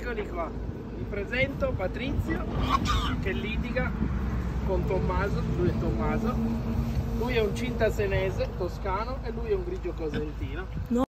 Eccoli qua, vi presento Patrizio che litiga con Tommaso, lui è Tommaso, lui è un cintasenese toscano e lui è un grigio cosentino.